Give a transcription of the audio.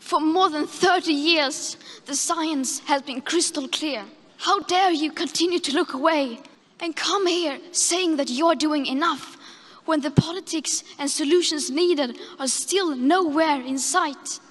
For more than 30 years, the science has been crystal clear. How dare you continue to look away and come here saying that you're doing enough when the politics and solutions needed are still nowhere in sight?